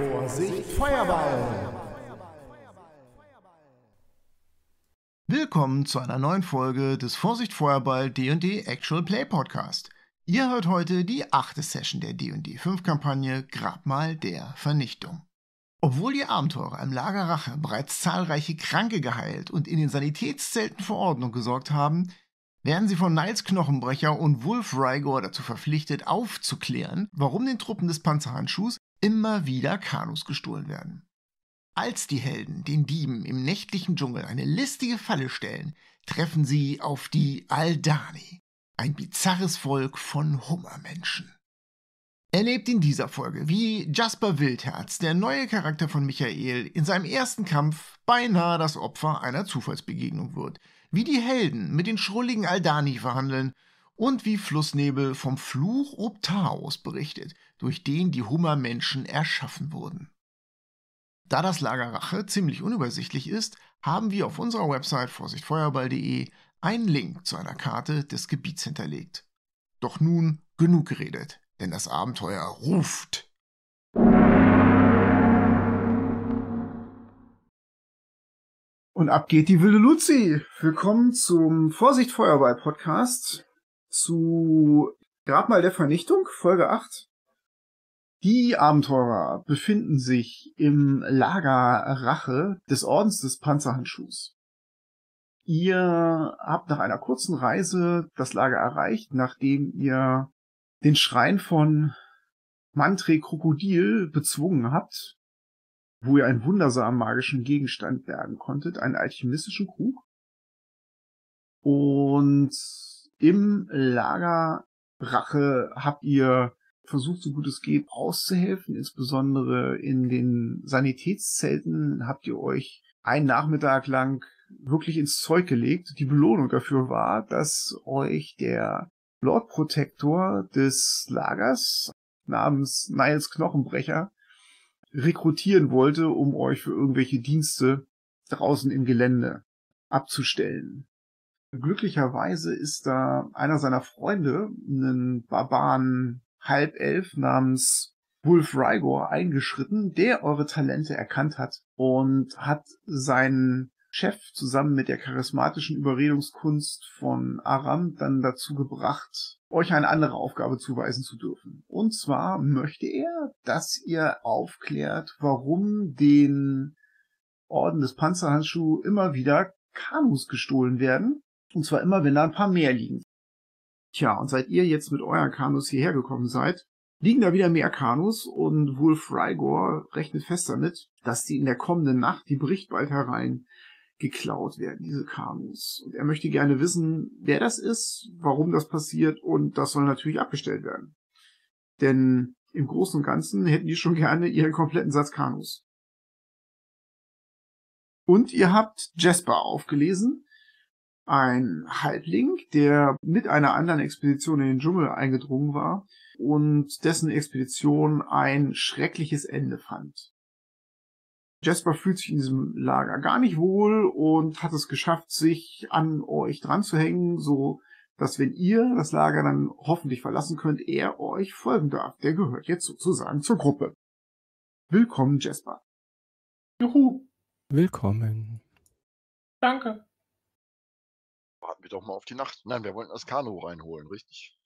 Vorsicht, Feuerball! Willkommen zu einer neuen Folge des Vorsicht Feuerball D&D Actual Play Podcast. Ihr hört heute die 8. Session der D&D 5 Kampagne Grabmal der Vernichtung. Obwohl die Abenteurer im Lager Rache bereits zahlreiche Kranke geheilt und in den Sanitätszelten für Ordnung gesorgt haben, werden sie von Niles Knochenbrecher und Wulf Rygor dazu verpflichtet, aufzuklären, warum den Truppen des Panzerhandschuhs immer wieder Kanus gestohlen werden. Als die Helden den Dieben im nächtlichen Dschungel eine listige Falle stellen, treffen sie auf die Aldani, ein bizarres Volk von Hummermenschen. Erlebt in dieser Folge, wie Jasper Wildherz, der neue Charakter von Michael, in seinem ersten Kampf beinahe das Opfer einer Zufallsbegegnung wird, wie die Helden mit den schrulligen Aldani verhandeln und wie Flussnebel vom Fluch Obtaos berichtet, durch den die Hummermenschen erschaffen wurden. Da das Lager Rache ziemlich unübersichtlich ist, haben wir auf unserer Website vorsichtfeuerball.de einen Link zu einer Karte des Gebiets hinterlegt. Doch nun genug geredet, denn das Abenteuer ruft. Und ab geht die wilde Luzi. Willkommen zum Vorsicht Feuerball Podcast zu Grabmal der Vernichtung, Folge 8. Die Abenteurer befinden sich im Lager Rache des Ordens des Panzerhandschuhs. Ihr habt nach einer kurzen Reise das Lager erreicht, nachdem ihr den Schrein von Mantre Krokodil bezwungen habt, wo ihr einen wundersamen magischen Gegenstand bergen konntet, einen alchemistischen Krug. Und im Lager Rache habt ihr versucht, so gut es geht, auszuhelfen. Insbesondere in den Sanitätszelten habt ihr euch einen Nachmittag lang wirklich ins Zeug gelegt. Die Belohnung dafür war, dass euch der Lord Protector des Lagers namens Niles Knochenbrecher rekrutieren wollte, um euch für irgendwelche Dienste draußen im Gelände abzustellen. Glücklicherweise ist da einer seiner Freunde, einen Barbaren Halbelf namens Wulf Rygor, eingeschritten, der eure Talente erkannt hat und hat seinen Chef zusammen mit der charismatischen Überredungskunst von Aram dann dazu gebracht, euch eine andere Aufgabe zuweisen zu dürfen. Und zwar möchte er, dass ihr aufklärt, warum den Orden des Panzerhandschuh immer wieder Kanus gestohlen werden. Und zwar immer, wenn da ein paar mehr liegen. Tja, und seit ihr jetzt mit euren Kanus hierher gekommen seid, liegen da wieder mehr Kanus und Wulf Rygor rechnet fest damit, dass die in der kommenden Nacht, die bricht bald herein, geklaut werden, diese Kanus. Und er möchte gerne wissen, wer das ist, warum das passiert, und das soll natürlich abgestellt werden. Denn im Großen und Ganzen hätten die schon gerne ihren kompletten Satz Kanus. Und ihr habt Jasper aufgelesen, ein Halbling, der mit einer anderen Expedition in den Dschungel eingedrungen war und dessen Expedition ein schreckliches Ende fand. Jasper fühlt sich in diesem Lager gar nicht wohl und hat es geschafft, sich an euch dran zu hängen, so dass, wenn ihr das Lager dann hoffentlich verlassen könnt, er euch folgen darf. Der gehört jetzt sozusagen zur Gruppe. Willkommen, Jasper. Juhu, Willkommen. danke. Warten wir doch mal auf die Nacht. Nein, wir wollten das Kanu reinholen, richtig?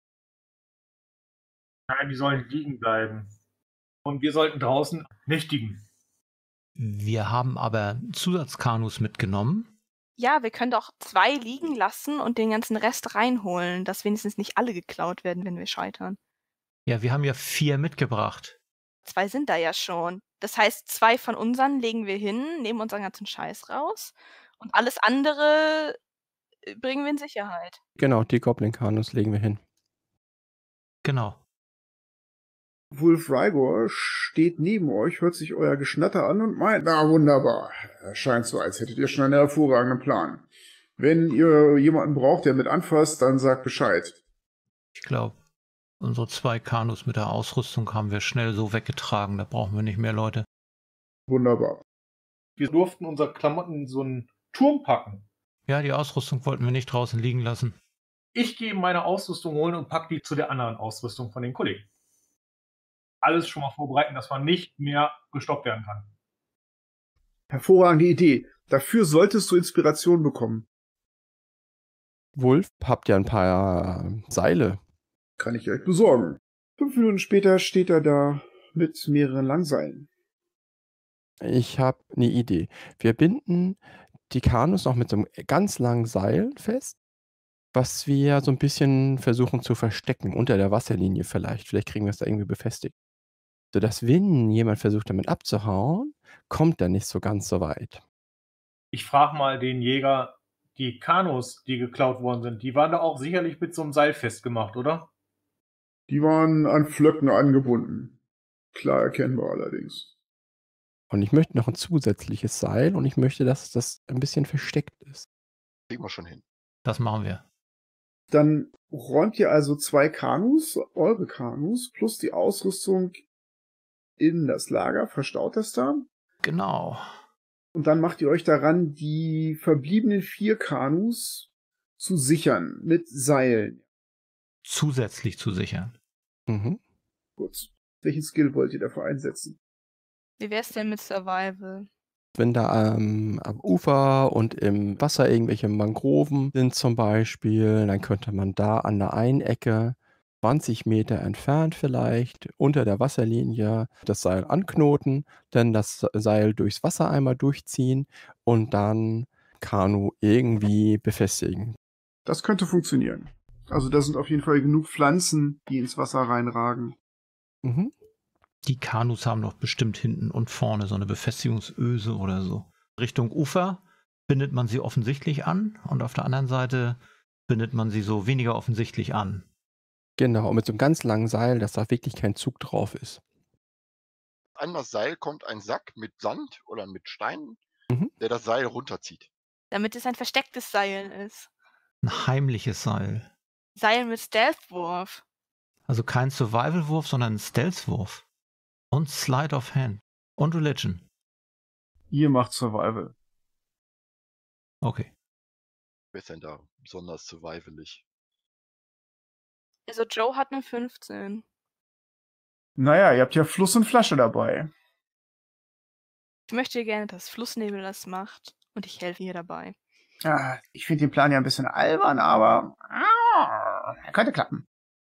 Nein, die sollen liegen bleiben. Und wir sollten draußen nächtigen. Wir haben aber Zusatzkanus mitgenommen. Ja, wir können doch 2 liegen lassen und den ganzen Rest reinholen, dass wenigstens nicht alle geklaut werden, wenn wir scheitern. Ja, wir haben ja 4 mitgebracht. 2 sind da ja schon. Das heißt, 2 von unseren legen wir hin, nehmen unseren ganzen Scheiß raus und alles andere bringen wir in Sicherheit. Genau, die Goblin-Kanus legen wir hin. Genau. Wulf Rygor steht neben euch, hört sich euer Geschnatter an und meint, na wunderbar, scheint so, als hättet ihr schon einen hervorragenden Plan. Wenn ihr jemanden braucht, der mit anfasst, dann sagt Bescheid. Ich glaube, unsere 2 Kanus mit der Ausrüstung haben wir schnell so weggetragen. Da brauchen wir nicht mehr Leute. Wunderbar. Wir durften unsere Klamotten in so einen Turm packen. Ja, die Ausrüstung wollten wir nicht draußen liegen lassen. Ich gehe meine Ausrüstung holen und packe die zu der anderen Ausrüstung von den Kollegen. alles schon mal vorbereiten, dass man nicht mehr gestoppt werden kann. Hervorragende Idee. Dafür solltest du Inspiration bekommen. Wolf, habt ihr ein paar Seile? Kann ich euch besorgen. 5 Minuten später steht er da mit mehreren Langseilen. Ich habe eine Idee. Wir binden die Kanus noch mit so einem ganz langen Seil fest, was wir so ein bisschen versuchen zu verstecken, unter der Wasserlinie vielleicht. Vielleicht kriegen wir es da irgendwie befestigt. Sodass, wenn jemand versucht, damit abzuhauen, kommt er nicht so ganz so weit. Ich frage mal den Jäger, die Kanus, die geklaut worden sind, die waren da auch sicherlich mit so einem Seil festgemacht, oder? Die waren an Flöcken angebunden. Klar erkennbar allerdings. Und ich möchte noch ein zusätzliches Seil und ich möchte, dass das ein bisschen versteckt ist. Kriegen wir schon hin. Das machen wir. Dann räumt ihr also 2 Kanus, eure Kanus, plus die Ausrüstung in das Lager, verstaut das da. Genau. Und dann macht ihr euch daran, die verbliebenen 4 Kanus zu sichern mit Seilen. Zusätzlich zu sichern. Mhm. Kurz. Welchen Skill wollt ihr dafür einsetzen? Wie wär's denn mit Survival? Wenn da am Ufer und im Wasser irgendwelche Mangroven sind zum Beispiel, dann könnte man da an der einen Ecke 20 Meter entfernt vielleicht unter der Wasserlinie das Seil anknoten, dann das Seil durchs Wasser einmal durchziehen und dann Kanu irgendwie befestigen. Das könnte funktionieren. Also da sind auf jeden Fall genug Pflanzen, die ins Wasser reinragen. Mhm. Die Kanus haben doch bestimmt hinten und vorne so eine Befestigungsöse oder so. Richtung Ufer bindet man sie offensichtlich an und auf der anderen Seite bindet man sie so weniger offensichtlich an. Genau, und mit so einem ganz langen Seil, dass da wirklich kein Zug drauf ist. An das Seil kommt ein Sack mit Sand oder mit Steinen, Mhm. der das Seil runterzieht. Damit es ein verstecktes Seil ist. Ein heimliches Seil. Seil mit Stealth-Wurf. Also kein Survival-Wurf, sondern ein Stealth-Wurf. Und Slide of Hand. Und Religion. Ihr macht Survival. Okay. Wer ist denn da besonders survivalig? Also Joe hat eine 15. Naja, ihr habt ja Fluss und Flasche dabei. Ich möchte gerne, dass Flussnebel das macht. Und ich helfe ihr dabei. Ah, ich finde den Plan ja ein bisschen albern, aber könnte klappen.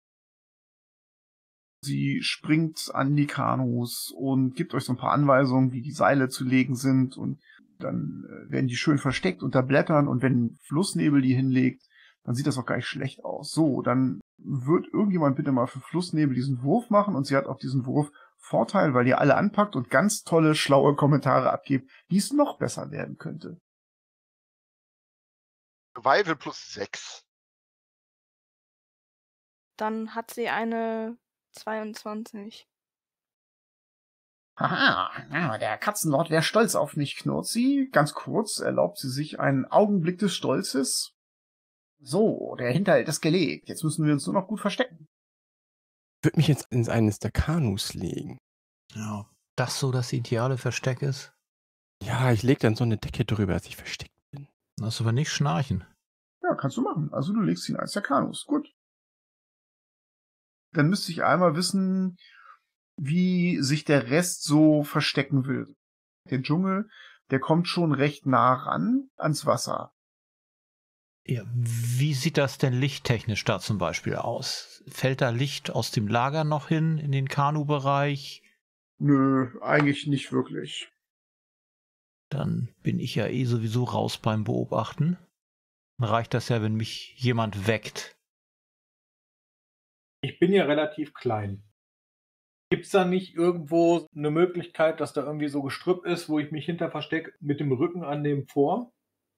Sie springt an die Kanus und gibt euch so ein paar Anweisungen, wie die Seile zu legen sind. Und dann werden die schön versteckt unter Blättern. Und wenn Flussnebel die hinlegt, dann sieht das auch gar nicht schlecht aus. So, dann wird irgendjemand bitte mal für Flussnebel diesen Wurf machen. Und sie hat auf diesen Wurf Vorteil, weil ihr alle anpackt und ganz tolle, schlaue Kommentare abgebt, wie es noch besser werden könnte. Survival plus 6. Dann hat sie eine 22. Haha, ja, der Katzenlord wäre stolz auf mich, knurrt sie. Ganz kurz erlaubt sie sich einen Augenblick des Stolzes. So, der Hinterhalt ist gelegt. Jetzt müssen wir uns nur noch gut verstecken. Ich würde mich jetzt in eines der Kanus legen. Ja. Das so das ideale Versteck ist? Ja, ich lege dann so eine Decke drüber, dass ich versteckt bin. Das ist aber nicht schnarchen. Ja, kannst du machen. Also du legst ihn in eins der Kanus. Gut. Dann müsste ich einmal wissen, wie sich der Rest so verstecken will. Der Dschungel, der kommt schon recht nah ran ans Wasser. Ja, wie sieht das denn lichttechnisch da zum Beispiel aus? Fällt da Licht aus dem Lager noch hin in den Kanubereich? Nö, eigentlich nicht wirklich. Dann bin ich ja eh sowieso raus beim Beobachten. Dann reicht das ja, wenn mich jemand weckt. Ich bin ja relativ klein. Gibt es da nicht irgendwo eine Möglichkeit, dass da irgendwie so Gestrüpp ist, wo ich mich hinter verstecke, mit dem Rücken an dem Vor?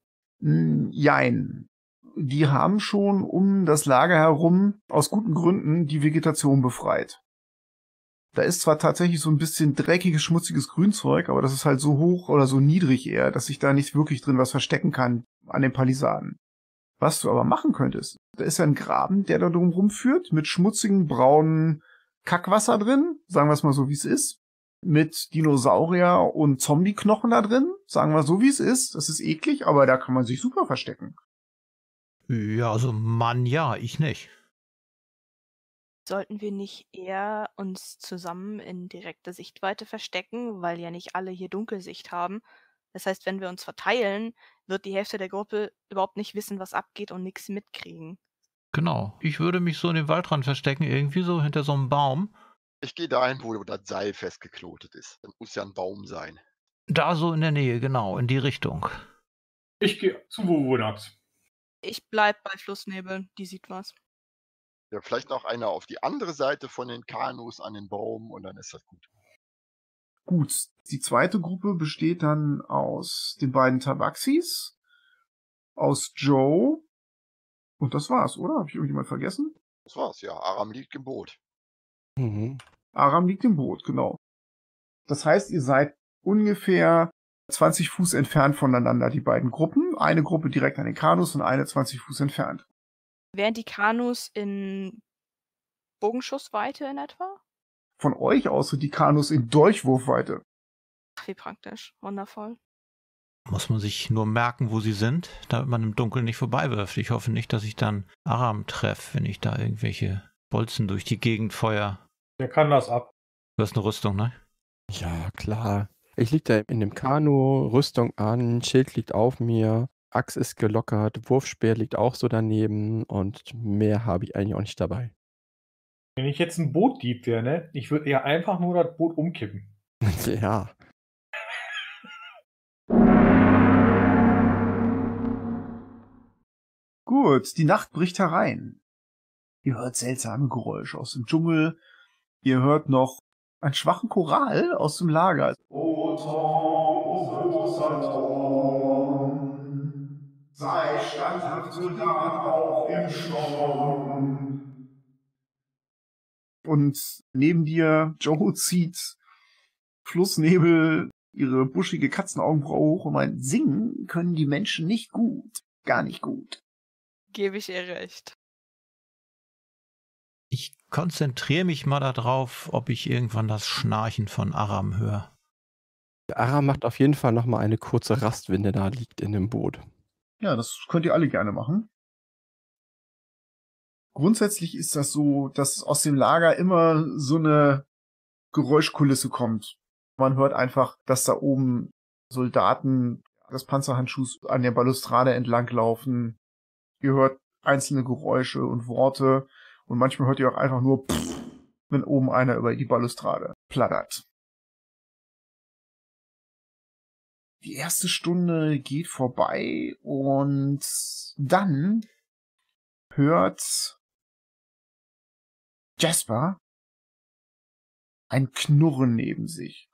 Jein. Die haben schon um das Lager herum aus guten Gründen die Vegetation befreit. Da ist zwar tatsächlich so ein bisschen dreckiges, schmutziges Grünzeug, aber das ist halt so hoch oder so niedrig eher, dass sich da nicht wirklich drin was verstecken kann an den Palisaden. Was du aber machen könntest, da ist ja ein Graben, der da drumherum führt, mit schmutzigem, braunen Kackwasser drin, sagen wir es mal so, wie es ist, mit Dinosaurier- und Zombie-Knochen da drin, sagen wir so, wie es ist. Das ist eklig, aber da kann man sich super verstecken. Ja, also Mann ja, ich nicht. Sollten wir nicht eher uns zusammen in direkter Sichtweite verstecken, weil ja nicht alle hier Dunkelsicht haben? Das heißt, wenn wir uns verteilen, wird die Hälfte der Gruppe überhaupt nicht wissen, was abgeht und nichts mitkriegen. Genau. Ich würde mich so in den Waldrand verstecken, irgendwie so hinter so einem Baum. Ich gehe dahin, wo das Seil festgeknotet ist. Das muss ja ein Baum sein. Da so in der Nähe, genau, in die Richtung. Ich gehe zu Wuwunax. Ich bleib bei Flussnebel, die sieht was. Ja, vielleicht noch einer auf die andere Seite von den Kanus an den Baum und dann ist das gut. Gut, die zweite Gruppe besteht dann aus den beiden Tabaxis, aus Joe, und das war's, oder? Habe ich irgendjemand vergessen? Das war's, ja. Aram liegt im Boot. Mhm. Aram liegt im Boot, genau. Das heißt, ihr seid ungefähr 20 Fuß entfernt voneinander, die beiden Gruppen. Eine Gruppe direkt an den Kanus und eine 20 Fuß entfernt. Wären die Kanus in Bogenschussweite in etwa? Von euch aus sind die Kanus in Durchwurfweite. Ach, wie praktisch. Wundervoll. Muss man sich nur merken, wo sie sind, damit man im Dunkeln nicht vorbeiwirft. Ich hoffe nicht, dass ich dann Aram treffe, wenn ich da irgendwelche Bolzen durch die Gegend feuer. Der kann das ab. Du hast eine Rüstung, ne? Ja, klar. Ich lieg da in dem Kanu, Rüstung an, Schild liegt auf mir, Axt ist gelockert, Wurfspeer liegt auch so daneben und mehr habe ich eigentlich auch nicht dabei. Wenn ich jetzt ein Bootdieb wäre, ne? Ich würde eher einfach nur das Boot umkippen. Ja. Gut, die Nacht bricht herein. Ihr hört seltsame Geräusche aus dem Dschungel. Ihr hört noch einen schwachen Choral aus dem Lager. O Tom, sei standhaft Soldat auch im Sturm. Und neben dir, Joe zieht Flussnebel ihre buschige Katzenaugenbraue hoch und meint, singen können die Menschen nicht gut. Gar nicht gut. Gebe ich ihr recht. Ich konzentriere mich mal darauf, ob ich irgendwann das Schnarchen von Aram höre. Der Aram macht auf jeden Fall nochmal eine kurze Rast, wenn der da liegt in dem Boot. Ja, das könnt ihr alle gerne machen. Grundsätzlich ist das so, dass aus dem Lager immer so eine Geräuschkulisse kommt. Man hört einfach, dass da oben Soldaten des Panzerhandschuhs an der Balustrade entlang laufen. Ihr hört einzelne Geräusche und Worte und manchmal hört ihr auch einfach nur Pfff, wenn oben einer über die Balustrade plattert. Die erste Stunde geht vorbei und dann hört Jasper ein Knurren neben sich.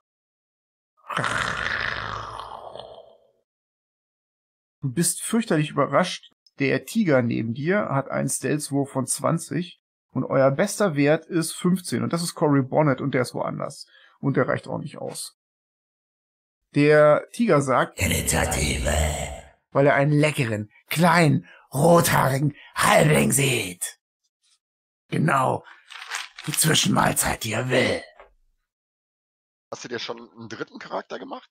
Du bist fürchterlich überrascht. Der Tiger neben dir hat einen Stealth-Wurf von 20 und euer bester Wert ist 15 und das ist Cory Bonnet und der ist woanders. Und der reicht auch nicht aus. Der Tiger sagt Initiative, weil er einen leckeren, kleinen, rothaarigen Halbling sieht. Genau, die Zwischenmahlzeit, die er will. Hast du dir schon einen dritten Charakter gemacht?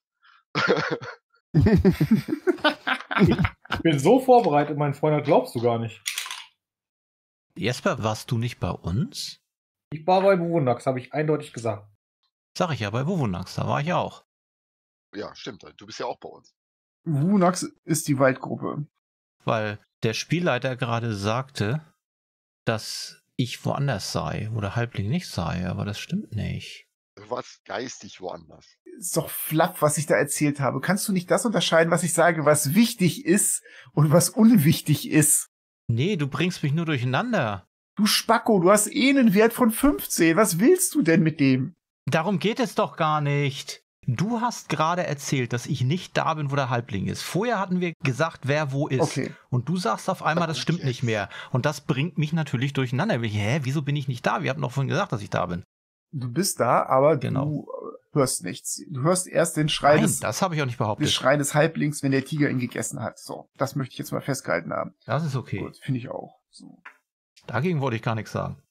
Ich bin so vorbereitet, mein Freund, das glaubst du gar nicht. Jesper, warst du nicht bei uns? Ich war bei Wuwunax, habe ich eindeutig gesagt. Sag ich ja, bei Wuwunax, da war ich auch. Ja, stimmt. Du bist ja auch bei uns. Wunax ist die Waldgruppe. Weil der Spielleiter gerade sagte, dass ich woanders sei oder Halbling nicht sei, aber das stimmt nicht. Du warst geistig woanders. Ist doch flapp, was ich da erzählt habe. Kannst du nicht das unterscheiden, was ich sage, was wichtig ist und was unwichtig ist? Nee, du bringst mich nur durcheinander. Du Spacko, du hast eh einen Wert von 15. Was willst du denn mit dem? Darum geht es doch gar nicht. Du hast gerade erzählt, dass ich nicht da bin, wo der Halbling ist. Vorher hatten wir gesagt, wer wo ist. Okay. Und du sagst auf einmal, das stimmt nicht mehr. Und das bringt mich natürlich durcheinander. Wieso bin ich nicht da? Wir hatten doch vorhin gesagt, dass ich da bin. Du bist da, aber Genau. du hörst nichts. Du hörst erst den Schrei Nein, des das habe ich auch nicht behauptet. Schrei des Halblings, wenn der Tiger ihn gegessen hat. So, das möchte ich jetzt mal festgehalten haben. Das ist okay. Gut, finde ich auch. So. Dagegen wollte ich gar nichts sagen.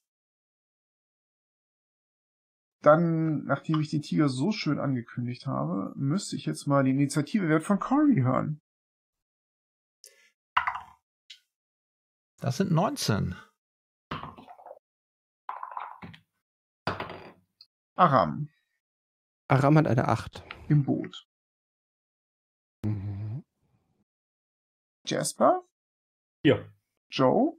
Dann, nachdem ich den Tiger so schön angekündigt habe, müsste ich jetzt mal den Initiativewert von Cory hören. Das sind 19. Aram Aram hat eine 8. im Boot. Mhm. Jasper, Hier. Joe.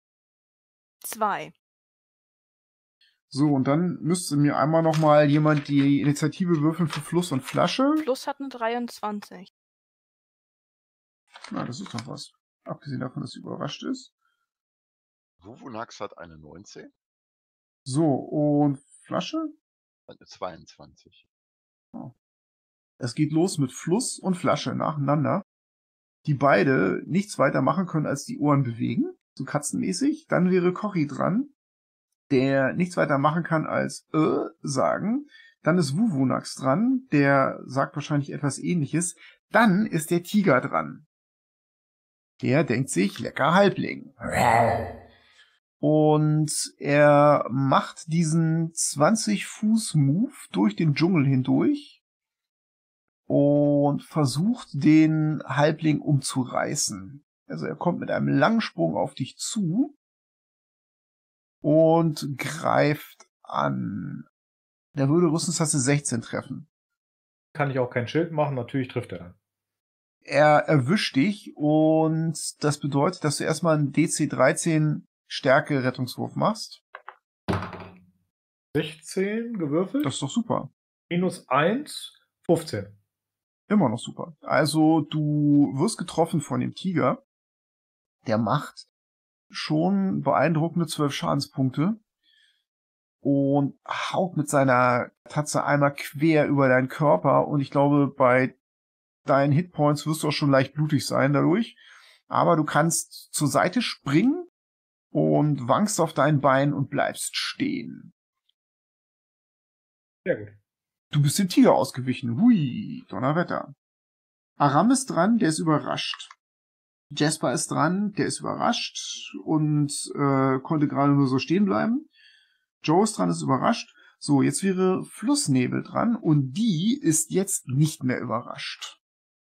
2. So, und dann müsste mir einmal nochmal jemand die Initiative würfeln für Fluss und Flasche. Plus hat eine 23. Na, das ist doch was. Abgesehen davon, dass sie überrascht ist. Wuvunax hat eine 19, So, und Flasche? eine 22. Es geht los mit Fluss und Flasche nacheinander, die beide nichts weiter machen können, als die Ohren bewegen, so katzenmäßig. Dann wäre Kochi dran, der nichts weiter machen kann, als sagen. Dann ist Wuvunax dran, der sagt wahrscheinlich etwas Ähnliches. Dann ist der Tiger dran. Der denkt sich, lecker Halbling. Und er macht diesen 20-Fuß-Move durch den Dschungel hindurch und versucht, den Halbling umzureißen. Also er kommt mit einem langen Sprung auf dich zu und greift an. Der würde Rüstungstaste 16 treffen. Kann ich auch kein Schild machen, natürlich trifft er dann. Er erwischt dich und das bedeutet, dass du erstmal einen DC 13 Stärke-Rettungswurf machst. 16 gewürfelt. Das ist doch super. Minus 1, 15. Immer noch super. Also du wirst getroffen von dem Tiger. Der macht schon beeindruckende 12 Schadenspunkte und haut mit seiner Tatze einmal quer über deinen Körper. Und ich glaube, bei deinen Hitpoints wirst du auch schon leicht blutig sein dadurch. Aber du kannst zur Seite springen und wankst auf deinen Beinen und bleibst stehen. Sehr gut. Du bist dem Tiger ausgewichen. Hui, Donnerwetter. Aram ist dran, der ist überrascht. Jasper ist dran, der ist überrascht und konnte gerade nur so stehen bleiben. Joe ist dran, ist überrascht. So, jetzt wäre Flussnebel dran und die ist jetzt nicht mehr überrascht.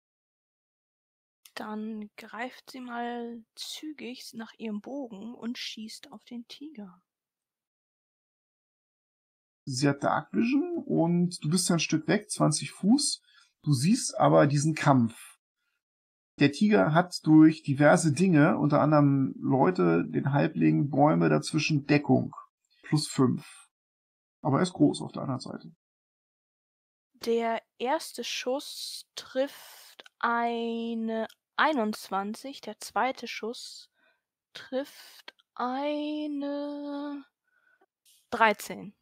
Dann greift sie mal zügig nach ihrem Bogen und schießt auf den Tiger. Sie hat Dark Vision und du bist ja ein Stück weg, 20 Fuß. Du siehst aber diesen Kampf. Der Tiger hat durch diverse Dinge, unter anderem Leute, den Halbling, Bäume dazwischen, Deckung. +5. Aber er ist groß auf der anderen Seite. Der erste Schuss trifft eine 21, der zweite Schuss trifft eine 13.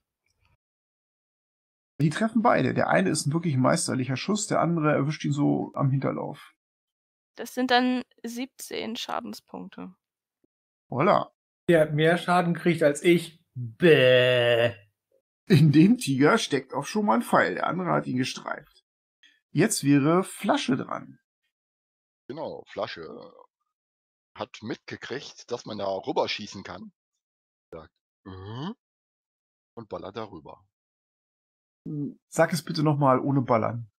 Die treffen beide. Der eine ist ein wirklich meisterlicher Schuss, der andere erwischt ihn so am Hinterlauf. Das sind dann 17 Schadenspunkte. Voila. Der hat mehr Schaden kriegt als ich. Bäh. In dem Tiger steckt auch schon mal ein Pfeil. Der andere hat ihn gestreift. Jetzt wäre Flasche dran. Genau, Flasche hat mitgekriegt, dass man da rüberschießen kann. Sagt, und ballert darüber. Sag es bitte nochmal ohne Ballern.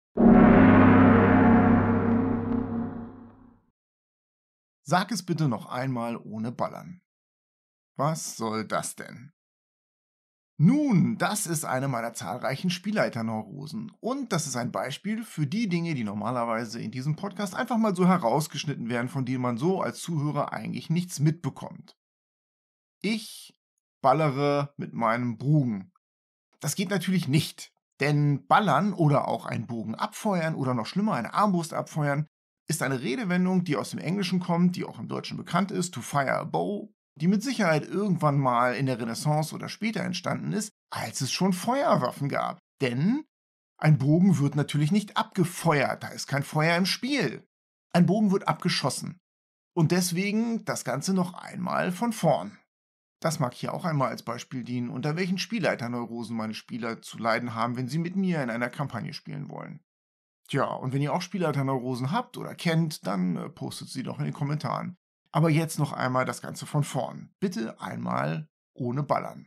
Sag es bitte noch einmal ohne Ballern. Was soll das denn? Nun, das ist eine meiner zahlreichen Spielleiterneurosen. Und das ist ein Beispiel für die Dinge, die normalerweise in diesem Podcast einfach mal so herausgeschnitten werden, von denen man so als Zuhörer eigentlich nichts mitbekommt. Ich ballere mit meinem Bogen. Das geht natürlich nicht, denn ballern oder auch einen Bogen abfeuern oder noch schlimmer eine Armbrust abfeuern ist eine Redewendung, die aus dem Englischen kommt, die auch im Deutschen bekannt ist, to fire a bow, die mit Sicherheit irgendwann mal in der Renaissance oder später entstanden ist, als es schon Feuerwaffen gab. Denn ein Bogen wird natürlich nicht abgefeuert, da ist kein Feuer im Spiel. Ein Bogen wird abgeschossen. Und deswegen das Ganze noch einmal von vorn. Das mag hier auch einmal als Beispiel dienen, unter welchen Spielleiterneurosen meine Spieler zu leiden haben, wenn sie mit mir in einer Kampagne spielen wollen. Tja, und wenn ihr auch Spielleiterneurosen habt oder kennt, dann postet sie doch in den Kommentaren. Aber jetzt noch einmal das Ganze von vorn. Bitte einmal ohne Ballern.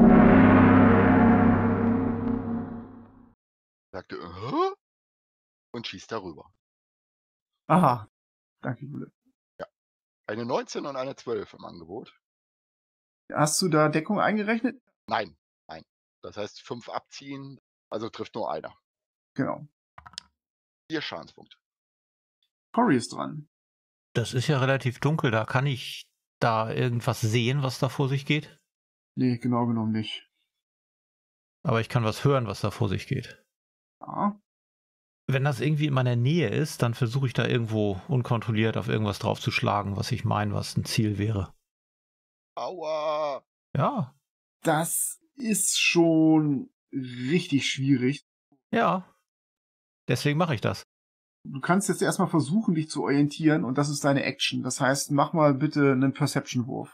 Sagte, und schießt darüber. Aha. Danke, Jule. Eine 19 und eine 12 im Angebot. Hast du da Deckung eingerechnet? Nein. Das heißt 5 abziehen, also trifft nur einer. Genau. 4 Schadenspunkte. Cory ist dran. Das ist ja relativ dunkel, da kann ich da irgendwas sehen, was da vor sich geht. Nee, genau genommen nicht. Aber ich kann was hören, was da vor sich geht. Ja. Wenn das irgendwie in meiner Nähe ist, dann versuche ich da irgendwo unkontrolliert auf irgendwas draufzuschlagen, was ich meine, was ein Ziel wäre. Aua! Ja, Das ist schon richtig schwierig. ja. Deswegen mache ich das. Du kannst jetzt erstmal versuchen, dich zu orientieren und das ist deine Action. Das heißt, mach mal bitte einen Perception-Wurf.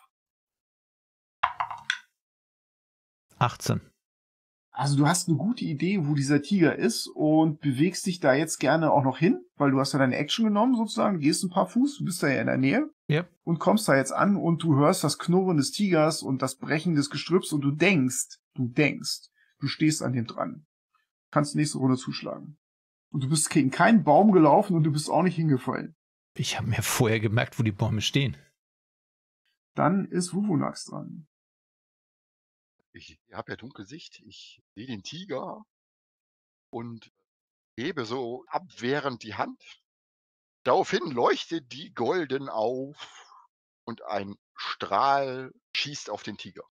18. Also du hast eine gute Idee, wo dieser Tiger ist und bewegst dich da jetzt gerne auch noch hin, weil du hast ja deine Action genommen sozusagen, du gehst ein paar Fuß, du bist da ja in der Nähe Yep. und kommst da jetzt an und du hörst das Knurren des Tigers und das Brechen des Gestrüpps und du denkst, du stehst an dem dran. Kannst nächste Runde zuschlagen. Und du bist gegen keinen Baum gelaufen und du bist auch nicht hingefallen. Ich habe mir vorher gemerkt, wo die Bäume stehen. Dann ist Wuvunax dran. Ich habe ja Dunkelsicht. Ich sehe den Tiger und hebe so abwehrend die Hand. Daraufhin leuchtet die golden auf und ein Strahl schießt auf den Tiger.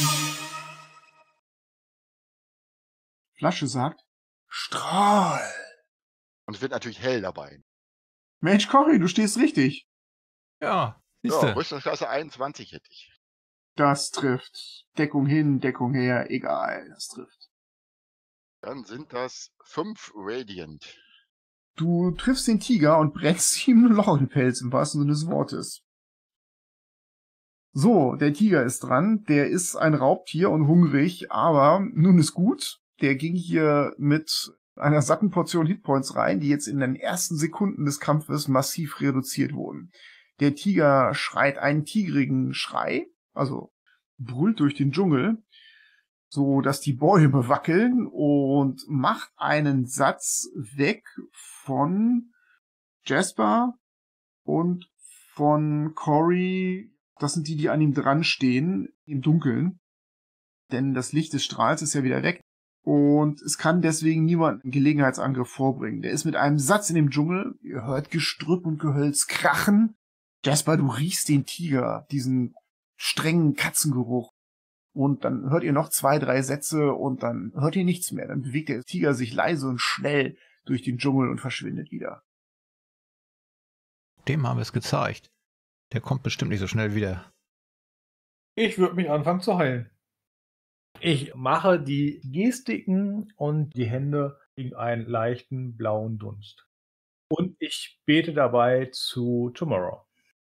Flasche sagt, Strahl. Und es wird natürlich hell dabei. Mensch, Cory, du stehst richtig. Ja, siehst Ja, du. Rüstungsklasse 21 hätte ich. Das trifft. Deckung hin, Deckung her, egal, das trifft. Dann sind das 5 Radiant. Du triffst den Tiger und brennst ihm ein Loch in den Pelz, im wahrsten Sinne des Wortes. So, der Tiger ist dran. Der ist ein Raubtier und hungrig, aber nun ist gut. Der ging hier mit einer satten Portion Hitpoints rein, die jetzt in den ersten Sekunden des Kampfes massiv reduziert wurden. Der Tiger schreit einen tigrigen Schrei, also brüllt durch den Dschungel, so dass die Bäume wackeln und macht einen Satz weg von Jasper und von Cory. Das sind die, die an ihm dran stehen, im Dunkeln. Denn das Licht des Strahls ist ja wieder weg. Und es kann deswegen niemand einen Gelegenheitsangriff vorbringen. Der ist mit einem Satz in dem Dschungel. Ihr hört Gestrüpp und Gehölz krachen. Jasper, du riechst den Tiger, diesen strengen Katzengeruch. Und dann hört ihr noch 2, 3 Sätze und dann hört ihr nichts mehr. Dann bewegt der Tiger sich leise und schnell durch den Dschungel und verschwindet wieder. Dem haben wir es gezeigt. Der kommt bestimmt nicht so schnell wieder. Ich würde mich anfangen zu heilen. Ich mache die Gestiken und die Hände gegen einen leichten blauen Dunst. Und ich bete dabei zu Tomorrow.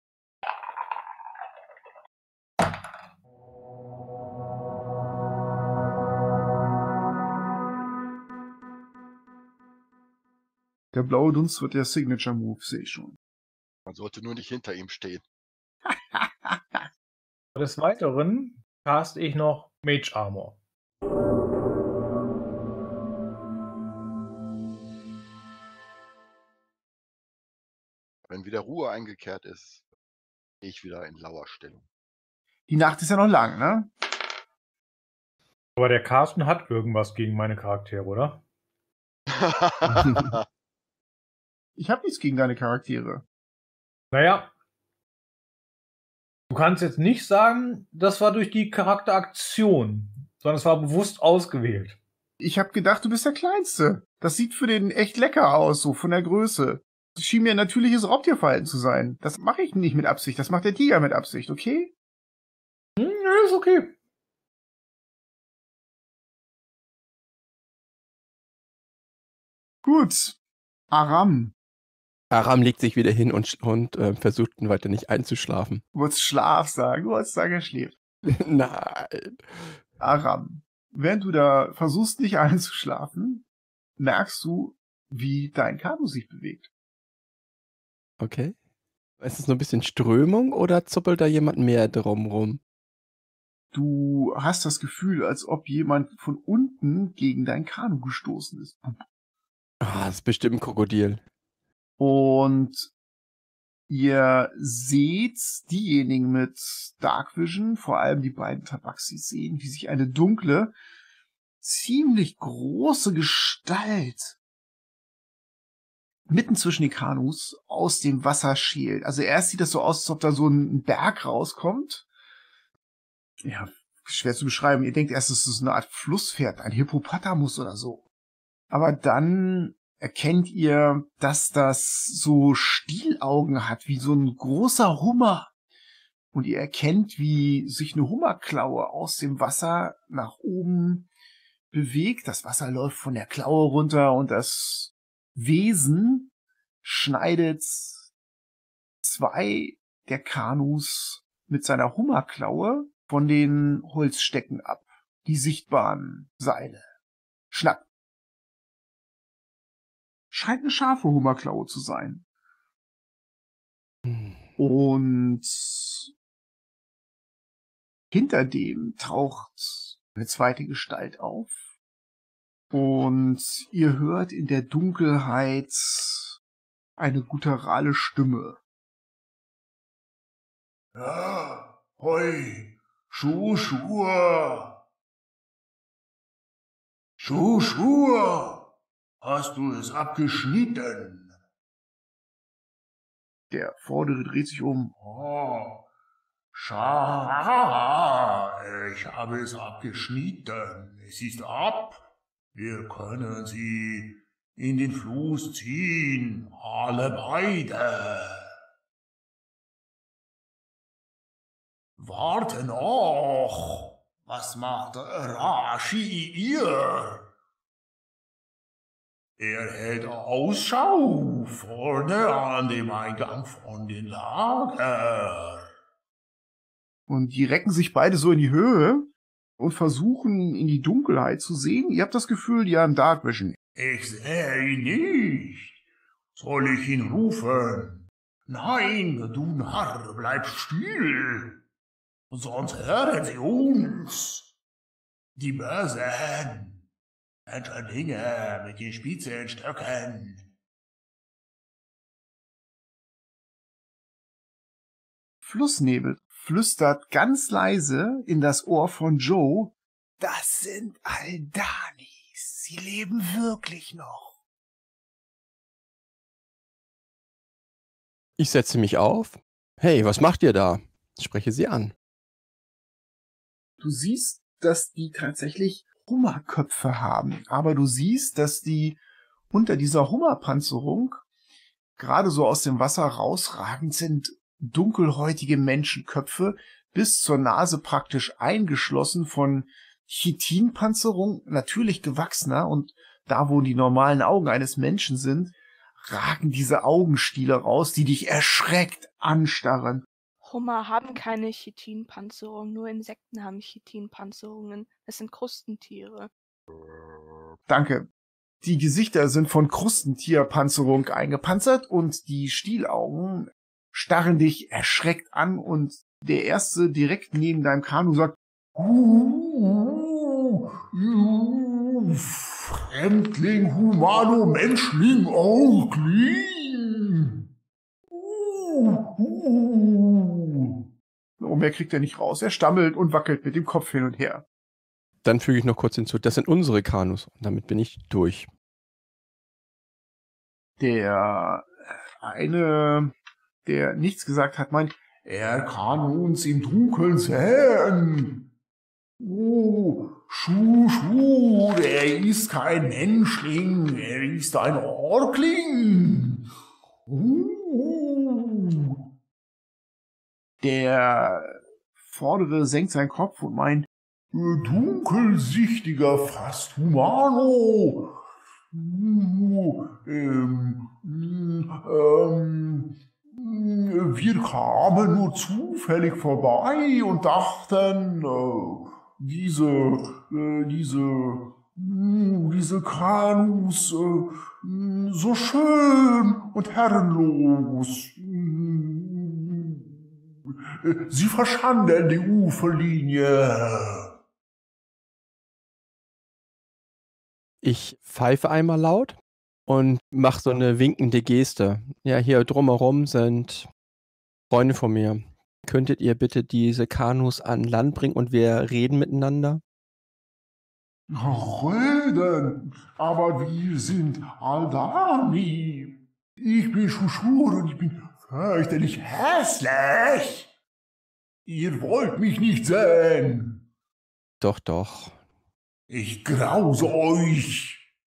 Der blaue Dunst wird der Signature Move, sehe ich schon. Man sollte nur nicht hinter ihm stehen. Des Weiteren cast ich noch Mage Armor. Wenn wieder Ruhe eingekehrt ist, gehe ich wieder in Lauerstellung. Die Nacht ist ja noch lang, ne? Aber der Carsten hat irgendwas gegen meine Charaktere, oder? Ich habe nichts gegen deine Charaktere. Naja. Du kannst jetzt nicht sagen, das war durch die Charakteraktion, sondern es war bewusst ausgewählt. Ich habe gedacht, du bist der Kleinste. Das sieht für den echt lecker aus, so von der Größe. Das schien mir ein natürliches Raubtierverhalten zu sein. Das mache ich nicht mit Absicht, das macht der Tiger mit Absicht, okay? Ist okay. Gut. Aram. Aram legt sich wieder hin und versucht weiter nicht einzuschlafen. Du wolltest Schlaf sagen, du wolltest sagen, er schläft. Nein. Aram. Während du da versuchst, nicht einzuschlafen, merkst du, wie dein Kanu sich bewegt. Okay. Ist es nur ein bisschen Strömung oder zuppelt da jemand mehr drumrum? Du hast das Gefühl, als ob jemand von unten gegen dein Kanu gestoßen ist. Ah, das ist bestimmt ein Krokodil. Und ihr seht diejenigen mit Dark Vision, vor allem die beiden Tabaxis sehen, wie sich eine dunkle, ziemlich große Gestalt mitten zwischen den Kanus aus dem Wasser schält. Also erst sieht das so aus, als ob da so ein Berg rauskommt. Ja, schwer zu beschreiben. Ihr denkt erst, es ist eine Art Flusspferd, ein Hippopotamus oder so. Aber dann erkennt ihr, dass das so Stielaugen hat, wie so ein großer Hummer. Und ihr erkennt, wie sich eine Hummerklaue aus dem Wasser nach oben bewegt. Das Wasser läuft von der Klaue runter und das Wesen schneidet 2 der Kanus mit seiner Hummerklaue von den Holzstecken ab. Die sichtbaren Seile. Schnapp. Scheint eine scharfe Hummerklaue zu sein. Und hinter dem taucht eine zweite Gestalt auf. Und ihr hört in der Dunkelheit eine gutturale Stimme. Ja, hoi, Schuschur. Schuschur, hast du es abgeschnitten? Der Vordere dreht sich um. Oh, ich habe es abgeschnitten. Es ist ab. Wir können sie in den Fluss ziehen, alle beide. Warte noch. Was macht Rashi ihr? Er hält Ausschau vorne an dem Eingang von den Lager. Und die recken sich beide so in die Höhe und versuchen in die Dunkelheit zu sehen. Ihr habt das Gefühl, die haben Dark Vision. Ich sehe ihn nicht. Soll ich ihn rufen? Nein, du Narr, bleib still. Sonst hören sie uns. Die Bösen. Menschlinge mit den spitzen Stöcken. Flussnebel flüstert ganz leise in das Ohr von Joe. Das sind Aldanis. Sie leben wirklich noch. Ich setze mich auf. Hey, was macht ihr da? Ich spreche sie an. Du siehst, dass die tatsächlich Hummerköpfe haben. Aber du siehst, dass die unter dieser Hummerpanzerung gerade so aus dem Wasser rausragend sind dunkelhäutige Menschenköpfe, bis zur Nase praktisch eingeschlossen von Chitinpanzerung, natürlich gewachsener, und da, wo die normalen Augen eines Menschen sind, ragen diese Augenstiele raus, die dich erschreckt anstarren. Hummer haben keine Chitinpanzerung, nur Insekten haben Chitinpanzerungen. Es sind Krustentiere. Danke. Die Gesichter sind von Krustentierpanzerung eingepanzert und die Stielaugen starren dich erschreckt an, und der Erste direkt neben deinem Kanu sagt, Fremdling, Humano, Menschling, Augling. Und mehr kriegt er nicht raus. Er stammelt und wackelt mit dem Kopf hin und her. Dann füge ich noch kurz hinzu, das sind unsere Kanus. Und damit bin ich durch. Der eine, der nichts gesagt hat, meint, er kann uns im Dunkeln sehen. Oh, Schuh, er ist kein Menschling, er ist ein Orkling. Der Vordere senkt seinen Kopf und meint, dunkelsichtiger, fast Humano. Wir kamen nur zufällig vorbei und dachten, diese Kanus so schön und herrenlos. Sie verschanden die Uferlinie. Ich pfeife einmal laut und mache so eine winkende Geste. Ja, hier drumherum sind Freunde von mir. Könntet ihr bitte diese Kanus an Land bringen und wir reden miteinander? Reden, aber wir sind Aldani. Ich bin Schuschur und ich bin fürchterlich hässlich. Ihr wollt mich nicht sehen. Doch, doch. Ich grause euch.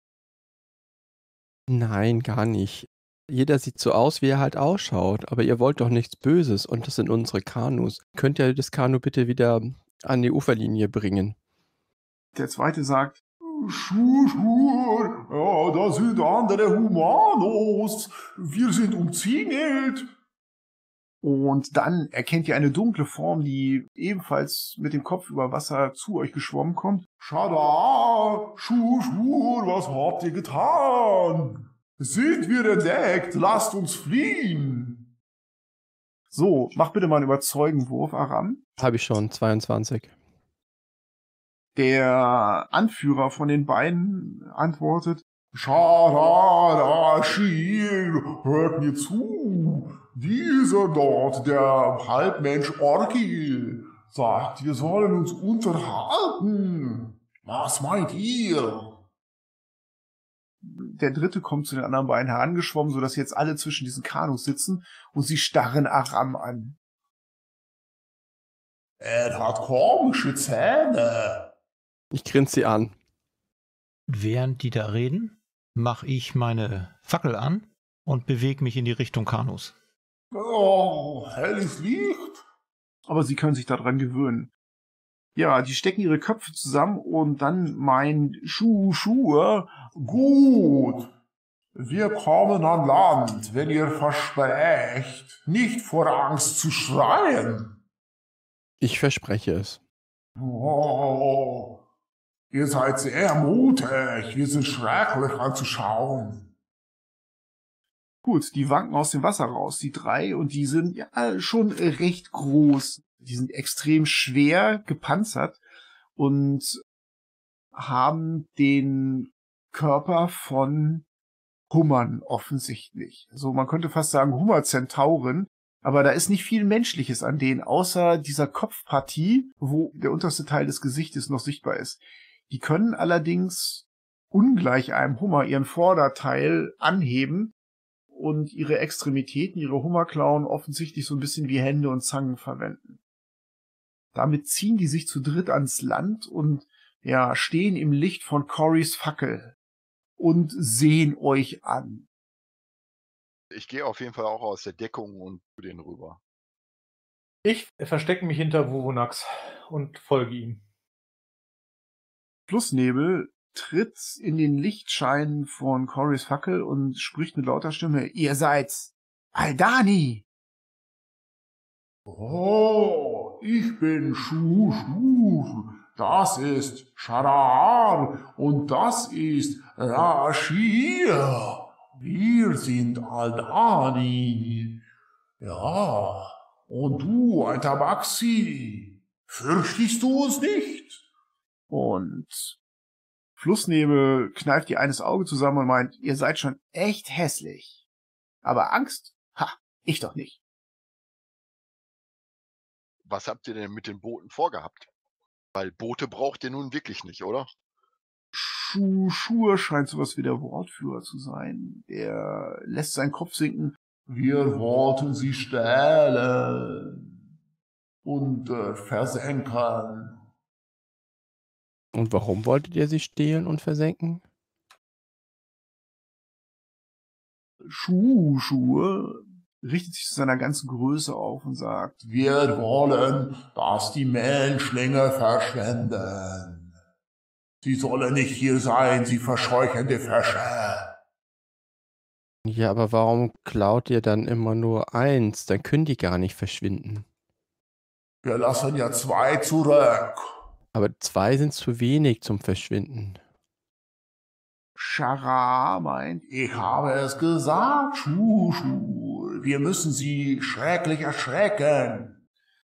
Nein, gar nicht. Jeder sieht so aus, wie er halt ausschaut. Aber ihr wollt doch nichts Böses und das sind unsere Kanus. Könnt ihr das Kanu bitte wieder an die Uferlinie bringen? Der zweite sagt, Schuschur, ja, das sind andere Humanos. Wir sind umzingelt. und dann erkennt ihr eine dunkle Form, die ebenfalls mit dem Kopf über Wasser zu euch geschwommen kommt. Schada, Schuschur, was habt ihr getan? Sind wir entdeckt? Lasst uns fliehen. So, mach bitte mal einen Überzeugenwurf, Aram. Habe ich schon, 22. Der Anführer von den beiden antwortet, Schada, Schir, hört mir zu. Dieser dort, der Halbmensch Orkil, sagt, wir sollen uns unterhalten. Was meint ihr? der dritte kommt zu den anderen beiden herangeschwommen, sodass jetzt alle zwischen diesen Kanus sitzen und sie starren Aram an. Er hat komische Zähne. Ich grinse sie an. Während die da reden, mache ich meine Fackel an und bewege mich in die Richtung Kanus. Oh, helles Licht. Aber sie können sich daran gewöhnen. Ja, die stecken ihre Köpfe zusammen und dann meint Schuhe, Gut. Wir kommen an Land, wenn ihr versprecht, nicht vor Angst zu schreien. Ich verspreche es. Oh, ihr seid sehr mutig. Wir sind schrecklich anzuschauen. gut, die wanken aus dem Wasser raus, die drei, und die sind ja schon recht groß. Die sind extrem schwer gepanzert und haben den Körper von Hummern offensichtlich. Also man könnte fast sagen Hummerzentauren, aber da ist nicht viel Menschliches an denen, außer dieser Kopfpartie, wo der unterste Teil des Gesichtes noch sichtbar ist. Die können allerdings ungleich einem Hummer ihren Vorderteil anheben und ihre Extremitäten, ihre Hummerklauen offensichtlich so ein bisschen wie Hände und Zangen verwenden. Damit ziehen die sich zu dritt ans Land und ja, stehen im Licht von Corys Fackel und sehen euch an. Ich gehe auf jeden Fall auch aus der Deckung und zu denen rüber. Ich verstecke mich hinter Wuvonax und folge ihm. Flussnebel tritt in den Lichtschein von Corys Fackel und spricht mit lauter Stimme, ihr seid Aldani! Oh, ich bin Schuschur. Das ist Shadar und das ist Rashir. Wir sind Aldani. Ja, und du, ein Tabaxi, fürchtest du uns nicht? Und Flussnebel kneift ihr eines Auge zusammen und meint, ihr seid schon echt hässlich. Aber Angst? Ha, ich doch nicht. Was habt ihr denn mit den Booten vorgehabt? Weil Boote braucht ihr nun wirklich nicht, oder? Schuhe scheint sowas wie der Wortführer zu sein. Der lässt seinen Kopf sinken. Wir wollten sie stehlen und versenken. Und warum wolltet ihr sie stehlen und versenken? Schuhe richtet sich zu seiner ganzen Größe auf und sagt, Wir wollen, dass die Menschlinge verschwinden. Sie sollen nicht hier sein, sie verscheuchende Fische. Ja, aber warum klaut ihr dann immer nur eins? Dann können die gar nicht verschwinden. Wir lassen ja 2 zurück. Aber 2 sind zu wenig zum Verschwinden. Shara meint, Ich habe es gesagt, Schuschur. Wir müssen sie schrecklich erschrecken.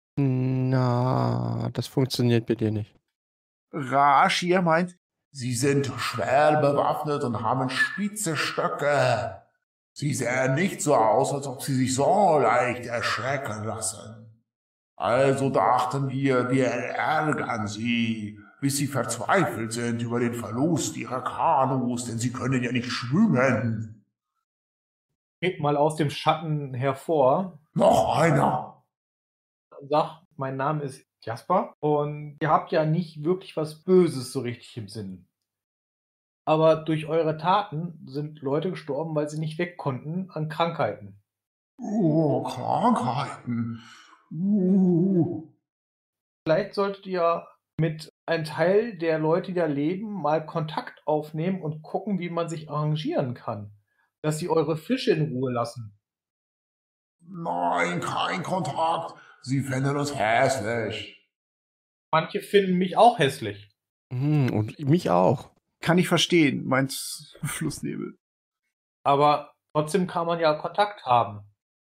Na, das funktioniert bei dir nicht. Rashir meint, Sie sind schwer bewaffnet und haben spitze Stöcke. Sie sehen nicht so aus, als ob sie sich so leicht erschrecken lassen. Also dachten wir ärgern sie. bis sie verzweifelt sind über den Verlust ihrer Kanus, denn sie können ja nicht schwimmen. Geht mal aus dem Schatten hervor Noch einer. und sagt, mein Name ist Jasper und ihr habt ja nicht wirklich was Böses so richtig im Sinn. Aber durch eure Taten sind Leute gestorben, weil sie nicht weg konnten an Krankheiten. Oh, Krankheiten. Vielleicht solltet ihr mit einem Teil der Leute, die da leben, mal Kontakt aufnehmen und gucken, wie man sich arrangieren kann. Dass sie eure Fische in Ruhe lassen. Nein, kein Kontakt. Sie fänden uns hässlich. Manche finden mich auch hässlich. Und mich auch. Kann ich verstehen, meint Flussnebel. Aber trotzdem kann man ja Kontakt haben.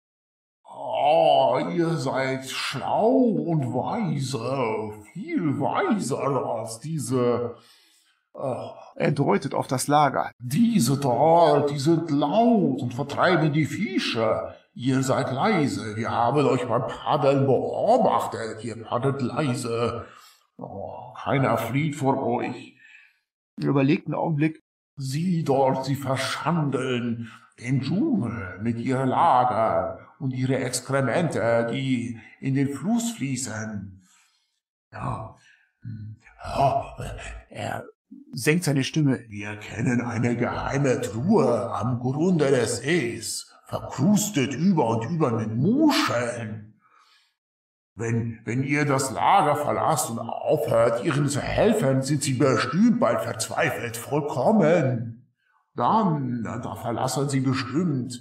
Oh, ihr seid schlau und weise. Viel weiser als diese... Er deutet auf das Lager. Diese dort, die sind laut und vertreiben die Fische. Ihr seid leise. Wir haben euch beim Paddeln beobachtet. Ihr paddelt leise. Oh, keiner flieht vor euch. Er überlegt einen Augenblick. Sie dort, sie verschandeln den Dschungel mit ihrer Lager und ihre Exkremente, die in den Fluss fließen. Ja, Er senkt seine Stimme. wir kennen eine geheime Truhe am Grunde des Sees, verkrustet über und über mit Muscheln. Wenn ihr das Lager verlasst und aufhört, ihnen zu helfen, sind sie bestimmt bald verzweifelt vollkommen. Dann verlassen sie bestimmt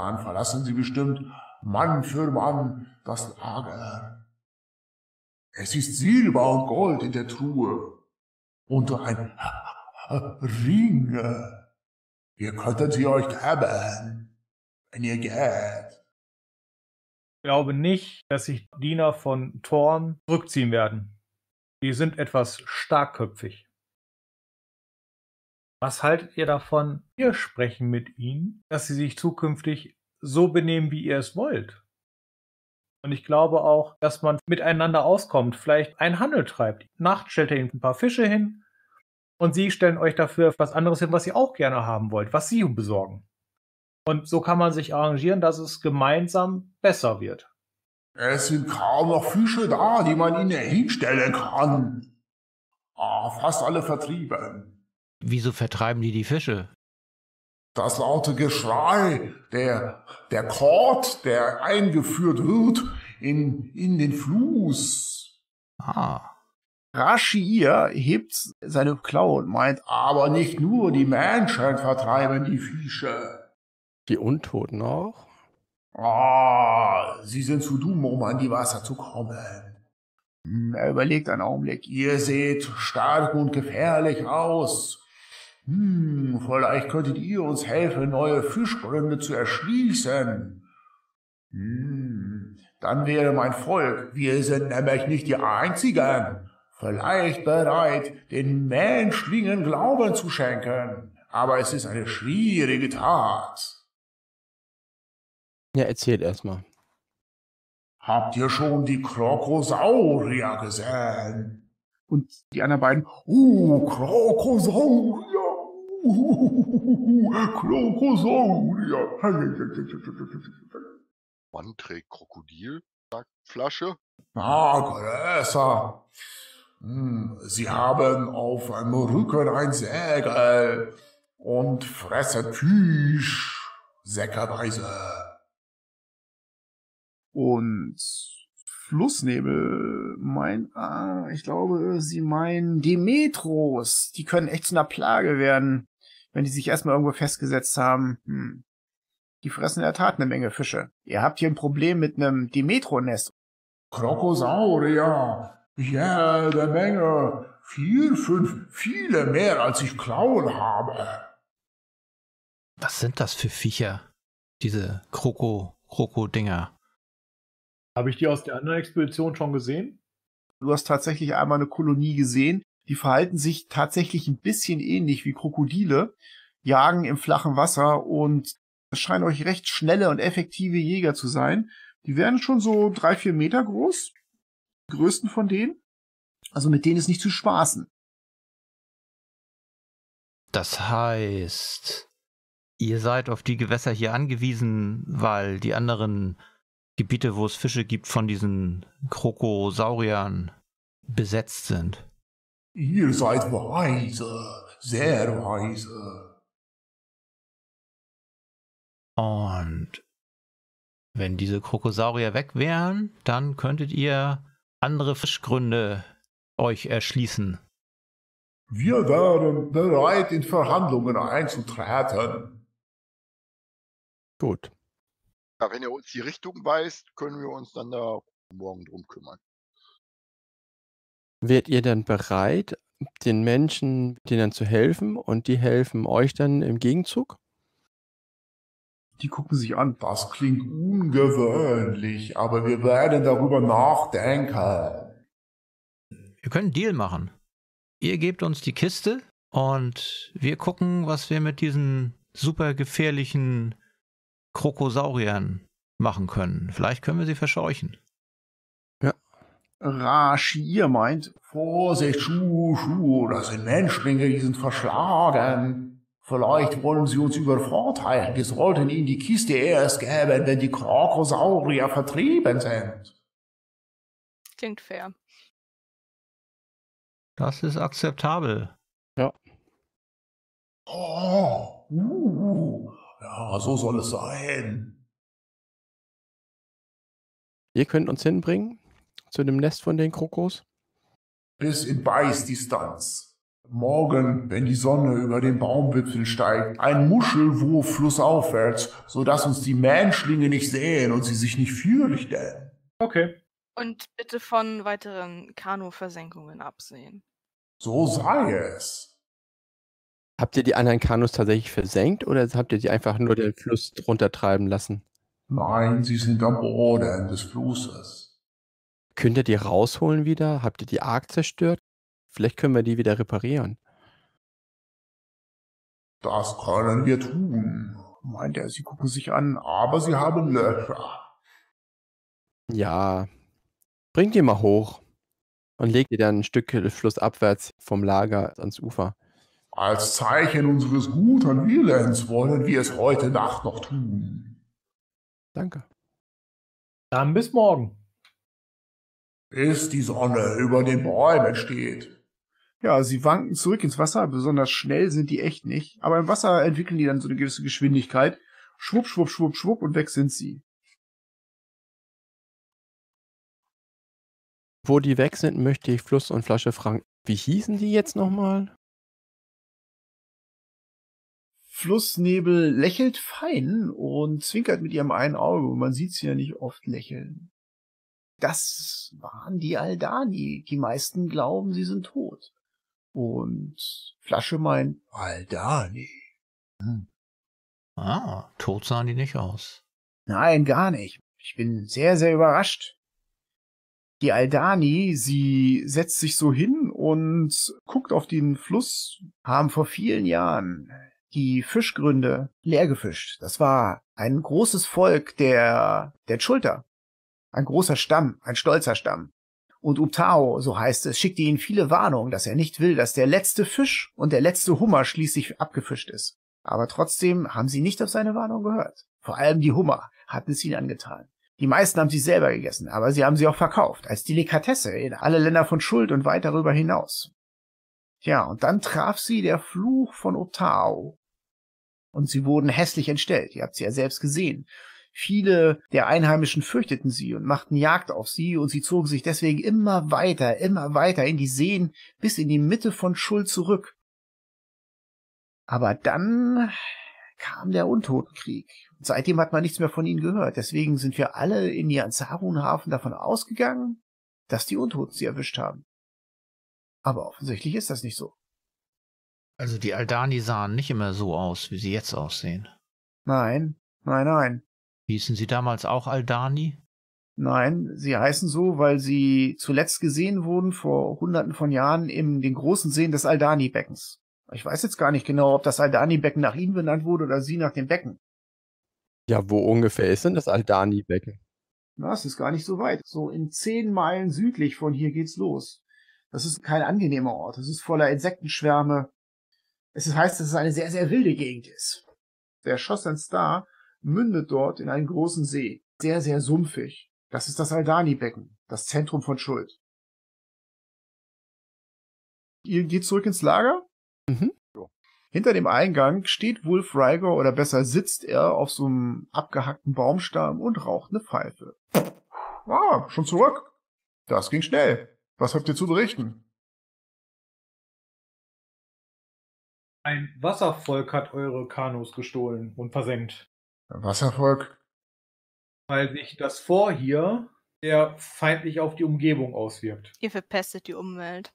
Mann für Mann das Lager. Es ist Silber und Gold in der Truhe und ein Ring. Wir könnten sie euch geben, wenn ihr geht. Ich glaube nicht, dass sich Diener von Thorn zurückziehen werden. Die sind etwas starkköpfig. Was haltet ihr davon? Wir sprechen mit ihnen, dass sie sich zukünftig so benehmen, wie ihr es wollt. Und ich glaube auch, dass man miteinander auskommt, vielleicht einen Handel treibt. Nacht stellt ihr ihnen ein paar Fische hin und sie stellen euch dafür was anderes hin, was ihr auch gerne haben wollt, was sie besorgen. Und so kann man sich arrangieren, dass es gemeinsam besser wird. Es sind kaum noch Fische da, die man ihnen hinstellen kann. Fast alle vertrieben. Wieso vertreiben die Fische? Das laute Geschrei, der Kord, der eingeführt wird in den Fluss. Rashir hebt seine Klaue und meint, Aber nicht nur die Menschen vertreiben die Fische. Die Untoten auch? Sie sind zu dumm, um an die Wasser zu kommen. er überlegt einen Augenblick. Ihr seht stark und gefährlich aus. Vielleicht könntet ihr uns helfen, neue Fischgründe zu erschließen. Dann wäre mein Volk, wir sind nämlich nicht die Einzigen, vielleicht bereit, den Menschlingen Glauben zu schenken. Aber es ist eine schwierige Tat. Ja, erzählt erstmal. Habt ihr schon die Krokosaurier gesehen? Und die anderen beiden, Krokosaurier! Krokosaurier! Mantre-Krokodil, sagt Flasche. Größer. Sie haben auf einem Rücken ein Segel und fressen Fisch säckeweise. Und Flussnebel meint, ich glaube, sie meinen Demetros. Die können echt zu einer Plage werden, wenn die sich erstmal irgendwo festgesetzt haben. Die fressen in der Tat eine Menge Fische. Ihr habt hier ein Problem mit einem Demetronest. Krokosaurier, jede Menge, 4, 5, viele mehr, als ich Klauen habe. Was sind das für Viecher? Diese Kroko-Dinger. Habe ich die aus der anderen Expedition schon gesehen? Du hast tatsächlich einmal eine Kolonie gesehen. Die verhalten sich tatsächlich ein bisschen ähnlich wie Krokodile, jagen im flachen Wasser und es scheinen euch recht schnelle und effektive Jäger zu sein. Die werden schon so 3-4 Meter groß. Die größten von denen. Also mit denen ist nicht zu spaßen. Das heißt, ihr seid auf die Gewässer hier angewiesen, weil die anderen Gebiete, wo es Fische gibt, von diesen Krokosauriern besetzt sind. Ihr seid weise, sehr weise. Und wenn diese Krokosaurier weg wären, dann könntet ihr andere Fischgründe euch erschließen. Wir wären bereit, in Verhandlungen einzutreten. Gut. Ja, wenn ihr uns die Richtung weist, können wir uns dann da morgen drum kümmern. Wärt ihr denn bereit, den Menschen denen zu helfen und die helfen euch dann im Gegenzug? Die gucken sich an. Das klingt ungewöhnlich, aber wir werden darüber nachdenken. Wir können einen Deal machen. Ihr gebt uns die Kiste und wir gucken, was wir mit diesen super gefährlichen Krokosauriern machen können. Vielleicht können wir sie verscheuchen. Rashir meint, Vorsicht, Schuh, das sind Menschlinge, die sind verschlagen. Vielleicht wollen sie uns übervorteilen. Wir sollten ihnen die Kiste erst geben, wenn die Krokosaurier vertrieben sind. Klingt fair. Das ist akzeptabel. Oh, ja, so soll es sein. Ihr könnt uns hinbringen zu dem Nest von den Krokos? Bis in Beißdistanz. Morgen, wenn die Sonne über den Baumwipfel steigt, ein Muschelwurf flussaufwärts, sodass uns die Menschlinge nicht sehen und sie sich nicht fürchten. Okay. Und bitte von weiteren Kanuversenkungen absehen. So sei es. Habt ihr die anderen Kanus tatsächlich versenkt oder habt ihr die einfach nur den Fluss drunter treiben lassen? Nein, sie sind am Boden des Flusses. Könnt ihr die rausholen wieder? Habt ihr die arg zerstört? Vielleicht können wir die wieder reparieren. Das können wir tun, meint er, sie gucken sich an. aber sie haben Löcher. Ja, bringt die mal hoch und legt die dann ein Stück flussabwärts vom Lager ans Ufer. Als Zeichen unseres guten Willens wollen wir es heute Nacht noch tun. Danke. Dann bis morgen. Bis die Sonne über den Bäumen steht. Ja, sie wanken zurück ins Wasser. Besonders schnell sind die echt nicht. Aber im Wasser entwickeln die dann so eine gewisse Geschwindigkeit. Schwupp, schwupp, schwupp, schwupp und weg sind sie. Wo die weg sind, möchte ich Fluss und Flasche fragen. Wie hießen die jetzt nochmal? Flussnebel lächelt fein und zwinkert mit ihrem einen Auge. Man sieht sie ja nicht oft lächeln. Das waren die Aldani. Die meisten glauben, sie sind tot. Und Flasche meint, Aldani. Ah, tot sahen die nicht aus. Nein, gar nicht. Ich bin sehr, sehr überrascht. Die Aldani, sie setzt sich so hin und guckt auf den Fluss, haben vor vielen Jahren die Fischgründe leer gefischt. Das war ein großes Volk der Tschulter. Ein großer Stamm, ein stolzer Stamm. Und Uptao, so heißt es, schickte ihnen viele Warnungen, dass er nicht will, dass der letzte Fisch und der letzte Hummer schließlich abgefischt ist. Aber trotzdem haben sie nicht auf seine Warnung gehört. Vor allem die Hummer hatten es ihnen angetan. Die meisten haben sie selber gegessen, aber sie haben sie auch verkauft, als Delikatesse in alle Länder von Schuld und weit darüber hinaus. Tja, und dann traf sie der Fluch von Uptao. Und sie wurden hässlich entstellt, ihr habt sie ja selbst gesehen. Viele der Einheimischen fürchteten sie und machten Jagd auf sie, und sie zogen sich deswegen immer weiter in die Seen bis in die Mitte von Schuld zurück. Aber dann kam der Untotenkrieg. Und seitdem hat man nichts mehr von ihnen gehört. Deswegen sind wir alle in Nyanzarun-Hafen davon ausgegangen, dass die Untoten sie erwischt haben. Aber offensichtlich ist das nicht so. Also die Aldani sahen nicht immer so aus, wie sie jetzt aussehen. Nein. Hießen sie damals auch Aldani? Nein, sie heißen so, weil sie zuletzt gesehen wurden vor Hunderten von Jahren in den großen Seen des Aldani-Beckens. Ich weiß jetzt gar nicht genau, ob das Aldani-Becken nach ihnen benannt wurde oder sie nach dem Becken. Ja, wo ungefähr ist denn das Aldani-Becken? Na, es ist gar nicht so weit. So in 10 Meilen südlich von hier geht's los. Das ist kein angenehmer Ort. Es ist voller Insektenschwärme. Es heißt, dass es eine sehr, sehr wilde Gegend ist. Der Schossen Star mündet dort in einen großen See. Sehr, sehr sumpfig. Das ist das Aldani-Becken, das Zentrum von Schuld. Ihr geht zurück ins Lager? Mhm. Hinter dem Eingang steht Wulf Rygor, oder besser sitzt er auf so einem abgehackten Baumstamm und raucht eine Pfeife. Ah, schon zurück. Das ging schnell. Was habt ihr zu berichten? Ein Wasservolk hat eure Kanus gestohlen und versenkt, Wasservolk? weil sich das Fort hier sehr feindlich auf die Umgebung auswirkt. Ihr verpestet die Umwelt.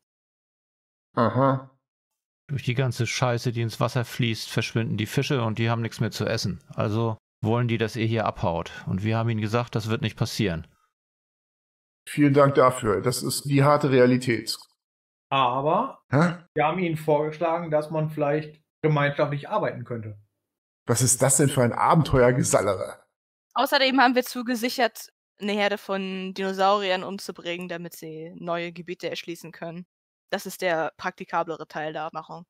Aha. Durch die ganze Scheiße, die ins Wasser fließt, verschwinden die Fische und die haben nichts mehr zu essen. Also wollen die, dass ihr hier abhaut. Und wir haben ihnen gesagt, das wird nicht passieren. Vielen Dank dafür. Das ist die harte Realität. Aber Hä? wir haben ihnen vorgeschlagen, dass man vielleicht gemeinschaftlich arbeiten könnte. Was ist das denn für ein Abenteuergesallere? Außerdem haben wir zugesichert, eine Herde von Dinosauriern umzubringen, damit sie neue Gebiete erschließen können. Das ist der praktikablere Teil der Abmachung.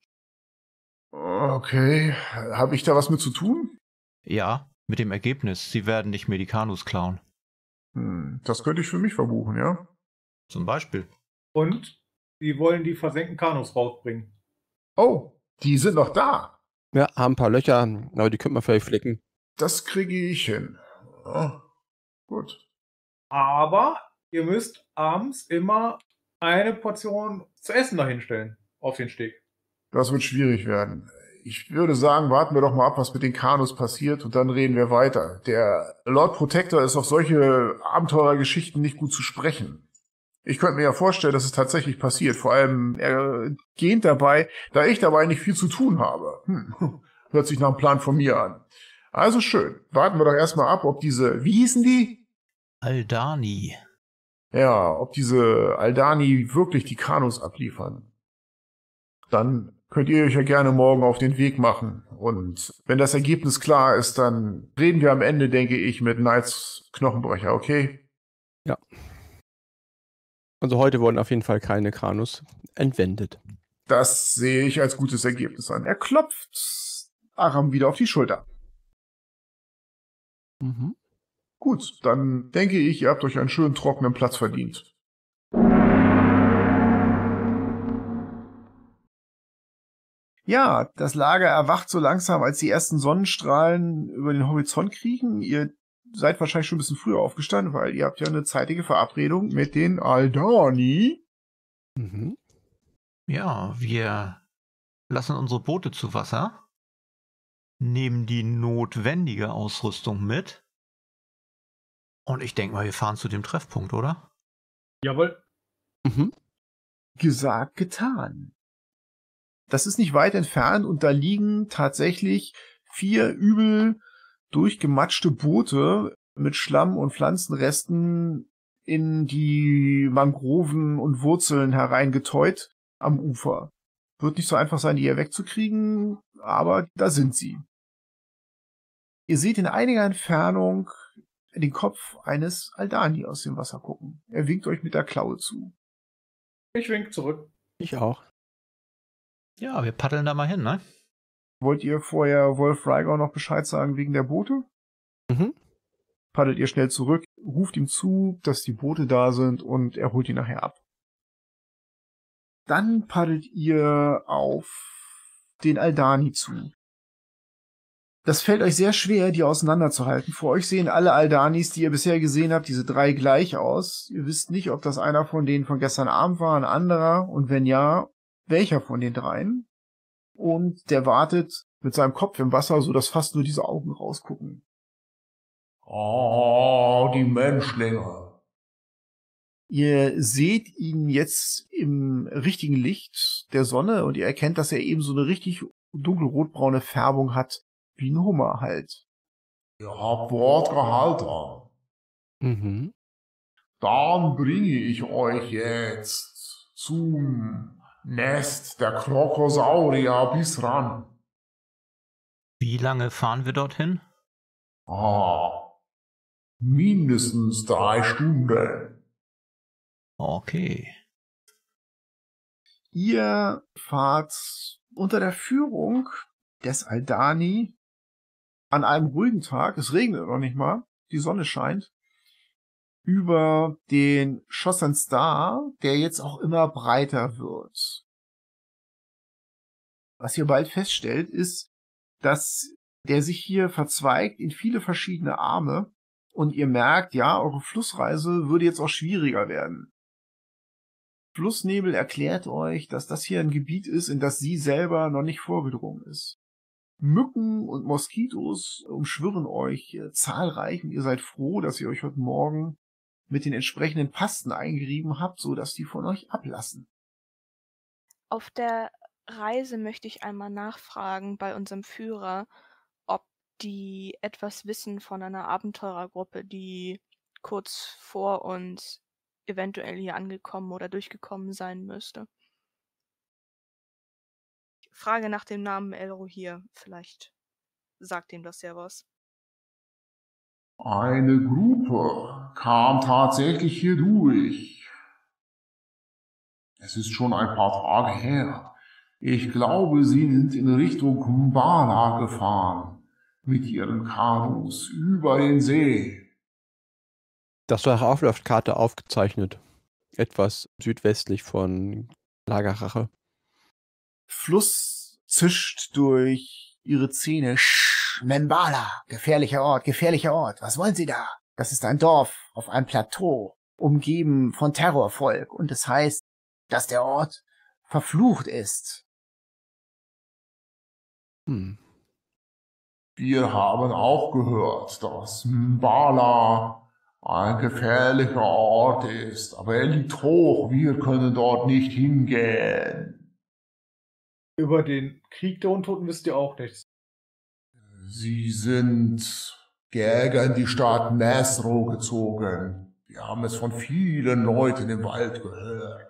Okay. Habe ich da was mit zu tun? Ja, mit dem Ergebnis, sie werden nicht mehr die Kanus klauen. Das könnte ich für mich verbuchen, ja? Zum Beispiel. Und sie wollen die versenkten Kanus rausbringen. Oh, die sind noch da. Ja, haben ein paar Löcher, aber die könnte man vielleicht flicken. Das kriege ich hin. Ja, gut. Aber ihr müsst abends immer eine Portion zu essen dahinstellen auf den Steg. Das wird schwierig werden. Ich würde sagen, warten wir doch mal ab, was mit den Kanus passiert, und dann reden wir weiter. Der Lord Protector ist auf solche Abenteurergeschichten nicht gut zu sprechen. Ich könnte mir ja vorstellen, dass es tatsächlich passiert. Vor allem, er gähnt dabei, da ich dabei nicht viel zu tun habe. Hört sich nach einem Plan von mir an. Also schön. Warten wir doch erstmal ab, ob diese, wie hießen die? Aldani. Ja, ob diese Aldani wirklich die Kanus abliefern. Dann könnt ihr euch ja gerne morgen auf den Weg machen. Und wenn das Ergebnis klar ist, dann reden wir am Ende, denke ich, mit Knights Knochenbrecher, okay? Ja. Also heute wurden auf jeden Fall keine Kanus entwendet. Das sehe ich als gutes Ergebnis an. Er klopft Aram wieder auf die Schulter. Mhm. Gut, dann denke ich, ihr habt euch einen schönen trockenen Platz verdient. Ja, das Lager erwacht so langsam, als die ersten Sonnenstrahlen über den Horizont kriechen. Ihr seid wahrscheinlich schon ein bisschen früher aufgestanden, weil ihr habt ja eine zeitige Verabredung mit den Aldani. Mhm. Ja, wir lassen unsere Boote zu Wasser, nehmen die notwendige Ausrüstung mit und ich denke mal, wir fahren zu dem Treffpunkt, oder? Jawohl. Mhm. Gesagt, getan. Das ist nicht weit entfernt und da liegen tatsächlich 4 übel durchgematschte Boote mit Schlamm und Pflanzenresten in die Mangroven und Wurzeln hereingetäut am Ufer. Wird nicht so einfach sein, die hier wegzukriegen, aber da sind sie. Ihr seht in einiger Entfernung den Kopf eines Aldani aus dem Wasser gucken. Er winkt euch mit der Klaue zu. Ich wink zurück. Ich auch. Ja, wir paddeln da mal hin, ne? Wollt ihr vorher Wolf Rygor noch Bescheid sagen wegen der Boote? Mhm. Paddelt ihr schnell zurück, ruft ihm zu, dass die Boote da sind und er holt die nachher ab. Dann paddelt ihr auf den Aldani zu. Das fällt euch sehr schwer, die auseinanderzuhalten. Vor euch sehen alle Aldanis, die ihr bisher gesehen habt, diese 3 gleich aus. Ihr wisst nicht, ob das einer von denen von gestern Abend war, ein anderer, und wenn ja, welcher von den 3? Und der wartet mit seinem Kopf im Wasser, so dass fast nur diese Augen rausgucken. Ah, die Menschlinge. Ihr seht ihn jetzt im richtigen Licht der Sonne und ihr erkennt, dass er eben so eine richtig dunkelrotbraune Färbung hat, wie ein Hummer halt. Ihr habt Wort gehalten. Mhm. Dann bringe ich euch jetzt zum Nest der Krokosaurier bis ran. Wie lange fahren wir dorthin? Mindestens 3 Stunden. Okay. Ihr fahrt unter der Führung des Aldani an einem ruhigen Tag, es regnet noch nicht mal, die Sonne scheint, über den Schossen Star, der jetzt auch immer breiter wird. Was ihr bald feststellt, ist, dass der sich hier verzweigt in viele verschiedene Arme und ihr merkt, ja, eure Flussreise würde jetzt auch schwieriger werden. Flussnebel erklärt euch, dass das hier ein Gebiet ist, in das sie selber noch nicht vorgedrungen ist. Mücken und Moskitos umschwirren euch zahlreich und ihr seid froh, dass ihr euch heute Morgen mit den entsprechenden Pasten eingerieben habt, so dass die von euch ablassen. Auf der Reise möchte ich einmal nachfragen bei unserem Führer, ob die etwas wissen von einer Abenteurergruppe, die kurz vor uns eventuell hier angekommen oder durchgekommen sein müsste. Ich frage nach dem Namen Elrohir. Vielleicht sagt ihm das ja was. Eine Gruppe kam tatsächlich hier durch. Es ist schon ein paar Tage her. Ich glaube, sie sind in Richtung Kumbala gefahren. Mit ihren Kanus über den See. Das war auf der Karte aufgezeichnet. Etwas südwestlich von Lagerrache. Fluss zischt durch ihre Zähne. Membala, gefährlicher Ort, gefährlicher Ort. Was wollen Sie da? Das ist ein Dorf auf einem Plateau, umgeben von Terrorvolk. Und es heißt, dass der Ort verflucht ist. Wir haben auch gehört, dass Mbala ein gefährlicher Ort ist, aber er liegt hoch, wir können dort nicht hingehen. Über den Krieg der Untoten wisst ihr auch nichts. Sie sind gegen die Stadt Mesro gezogen. Wir haben es von vielen Leuten im Wald gehört.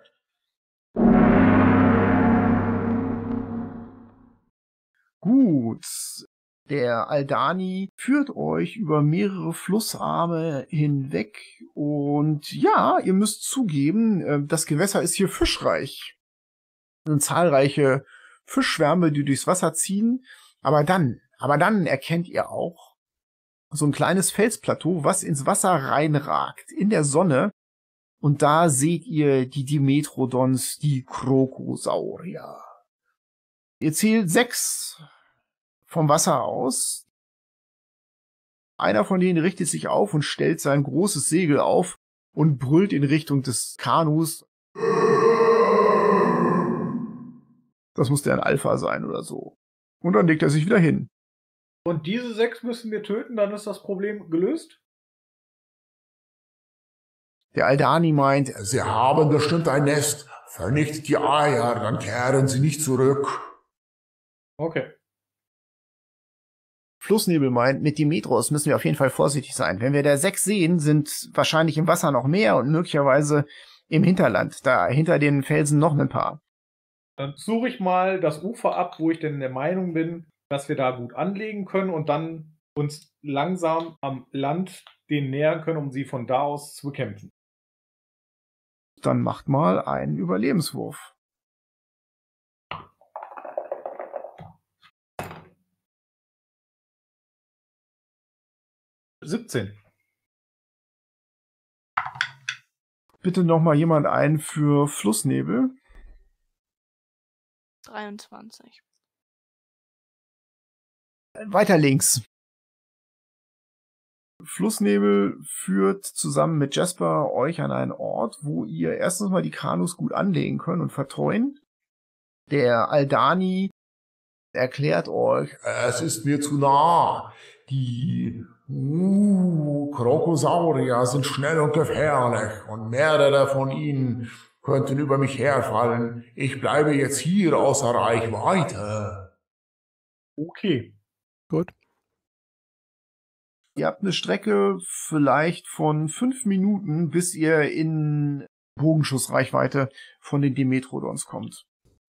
Gut, der Aldani führt euch über mehrere Flussarme hinweg und ja, ihr müsst zugeben, das Gewässer ist hier fischreich. Es sind zahlreiche Fischschwärme, die durchs Wasser ziehen, aber dann erkennt ihr auch so ein kleines Felsplateau, was ins Wasser reinragt, in der Sonne, und da seht ihr die Dimetrodons, die Krokosaurier. Ihr zählt 6 vom Wasser aus. Einer von denen richtet sich auf und stellt sein großes Segel auf und brüllt in Richtung des Kanus. Das muss der ein Alpha sein oder so. Und dann legt er sich wieder hin. Und diese 6 müssen wir töten, dann ist das Problem gelöst? Der Aldani meint, Sie haben bestimmt ein Nest. Vernichtet die Eier, dann kehren sie nicht zurück. Okay. Flussnebel meint, mit Dimetros müssen wir auf jeden Fall vorsichtig sein. Wenn wir da 6 sehen, sind wahrscheinlich im Wasser noch mehr und möglicherweise im Hinterland, da hinter den Felsen noch ein paar. Dann suche ich mal das Ufer ab, wo ich denn der Meinung bin, dass wir da gut anlegen können und dann uns langsam am Land denen nähern können, um sie von da aus zu bekämpfen. Dann macht mal einen Überlebenswurf. »17. Bitte noch mal jemand ein für Flussnebel. 23. Weiter links. Flussnebel führt zusammen mit Jasper euch an einen Ort, wo ihr erstens mal die Kanus gut anlegen könnt und vertreuen. Der Aldani erklärt euch, Es ist mir zu nah. Die Krokosaurier sind schnell und gefährlich und mehrere von ihnen könnten über mich herfallen. Ich bleibe jetzt hier außer Reichweite. Okay. Gut. ihr habt eine Strecke vielleicht von 5 Minuten, bis ihr in Bogenschussreichweite von den Dimetrodons kommt.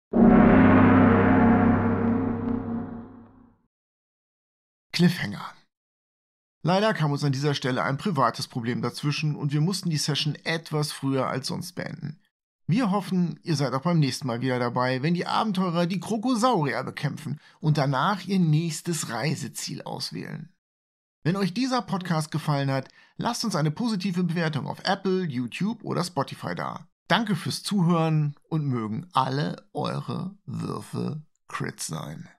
Cliffhanger. Leider kam uns an dieser Stelle ein privates Problem dazwischen und wir mussten die Session etwas früher als sonst beenden. Wir hoffen, ihr seid auch beim nächsten Mal wieder dabei, wenn die Abenteurer die Krokosaurier bekämpfen und danach ihr nächstes Reiseziel auswählen. Wenn euch dieser Podcast gefallen hat, lasst uns eine positive Bewertung auf Apple, YouTube oder Spotify da. Danke fürs Zuhören und mögen alle eure Würfe Crit sein.